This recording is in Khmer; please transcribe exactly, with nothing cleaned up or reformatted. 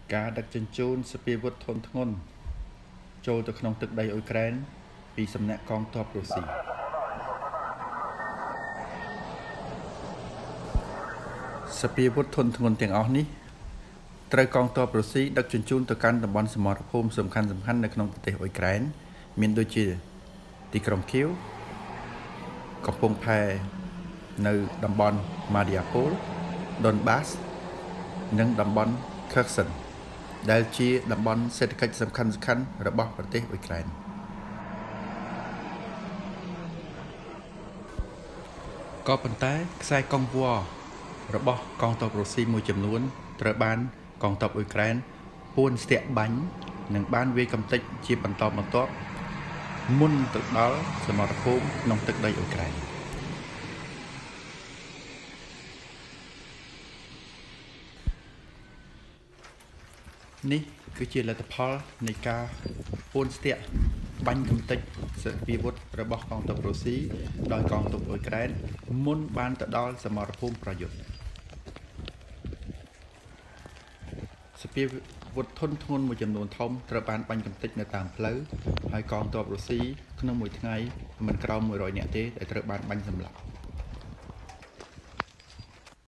ការដឹកជញ្ជូនសពាវុធធនធ្ងន់ចូលទៅក្នុងទឹកដីអ៊ុយក្រែនពីសំណាក់កងទ័ពរុស្ស៊ីសពាវុធធនធ្ងន់ទាំងអស់នេះត្រូវកងទ័ពរុស្ស៊ីដឹកជញ្ជូនទៅកាន់តំបន់សមរភូមិសំខាន់ៗនៅក្នុងប្រទេសអ៊ុយក្រែនមានដូចជាទីក្រុងគៀវកំពង់ផែនៅតំបន់ម៉ាឌីយ៉ាពូលដុនបាសនិងតំបន់ខឺសិនដែលជាតំបន់សេដ្ឋកិច្ចសំខាន់ៗរបស់ប្រទេសអ៊ុយក្រែនក៏ប៉ុន្តែខ្សែកងវ៉របស់កងទ័ពរុស្ស៊ីមួយចំនួនត្រូវបានកងទ័ពអ៊ុយក្រែនពួនស្ទាក់បាញ់និងបានវាយកំទេចជាបន្តបន្ទាប់មុនទៅដល់សមរភូមិក្នុងទឹកដីអ៊ុយក្រែននេះគឺជាលទ្ធផលនៃការពួនស្ទាក់បាញ់កំទេចសពាវុធរបស់កងទ័ពរុស្ស៊ីដោយកងទ័ពអ៊ុយក្រែនមុនបានទៅដល់សមរភូមិប្រយុទ្ធសពាវុធធនធ្ងន់មួយចំនួនធំត្រូវបានបាញ់កំទេចនៅតាមផ្លូវហើយកងទ័ពរុស្ស៊ីក្នុងមួយថ្ងៃមិនក្រោមមួយរយនាក់ទេដែលត្រូវបានបាញ់សម្លាប់